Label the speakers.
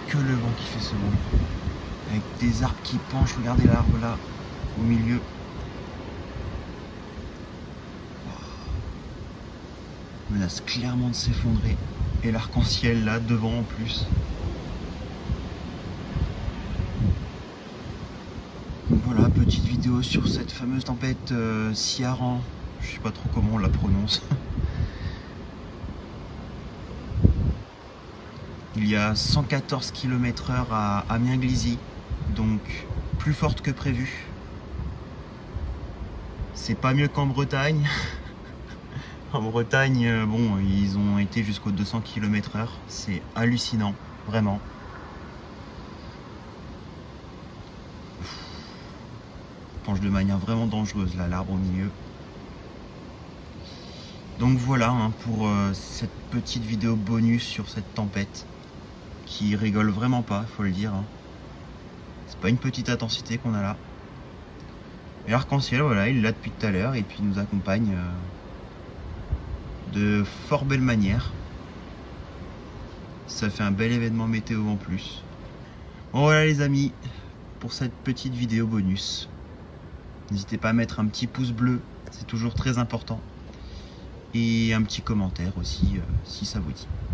Speaker 1: que le vent qui fait ce bruit. Avec des arbres qui penchent, regardez l'arbre là, au milieu. Menace clairement de s'effondrer. Et l'arc-en-ciel là, devant en plus. Voilà, petite vidéo sur cette fameuse tempête Ciarán. Je sais pas trop comment on la prononce. Il y a 114 km/h à Amiens-Glizy, donc plus forte que prévu. C'est pas mieux qu'en Bretagne. En Bretagne, bon, ils ont été jusqu'aux 200 km/h. C'est hallucinant, vraiment. Penche de manière vraiment dangereuse, là, l'arbre au milieu. Donc voilà hein, pour cette petite vidéo bonus sur cette tempête qui rigole vraiment pas, faut le dire. Hein. C'est pas une petite intensité qu'on a là. Et l'arc-en-ciel, voilà, il est là depuis tout à l'heure et puis il nous accompagne de fort belle manière. Ça fait un bel événement météo en plus. Bon voilà les amis, pour cette petite vidéo bonus. N'hésitez pas à mettre un petit pouce bleu, c'est toujours très important. Et un petit commentaire aussi si ça vous dit.